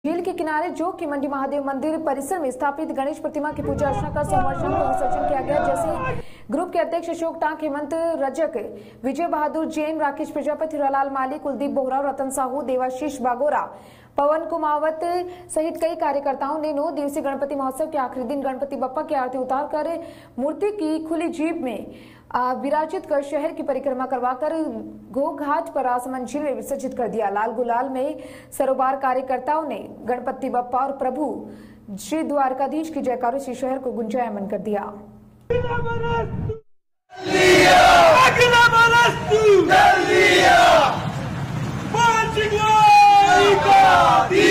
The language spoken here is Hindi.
झील के किनारे जोग की मंडी महादेव मंदिर परिसर में स्थापित गणेश प्रतिमा की पूजा अर्चना कर संवर्षण का विसर्जन किया गया। जैसे ग्रुप के अध्यक्ष अशोक टांक, हेमंत रजक, विजय बहादुर जैन, राकेश प्रजापति, हिरालाल माली, कुलदीप बोहरा, रतन साहू, देवाशीष बागोरा, पवन कुमावत सहित कई कार्यकर्ताओं ने 9 दिवसीय गणपति महोत्सव के आखिरी दिन गणपति बप्पा की आरती उतारकर मूर्ति की खुली जीप में विराजित कर शहर की परिक्रमा करवाकर घोघाट पर राजमन झील में विसर्जित कर दिया। लाल गुलाल में सरोबार कार्यकर्ताओं ने गणपति बप्पा और प्रभु श्री द्वारकाधीश की जयकारों से शहर को गुंजायमान कर दिया। Yeah!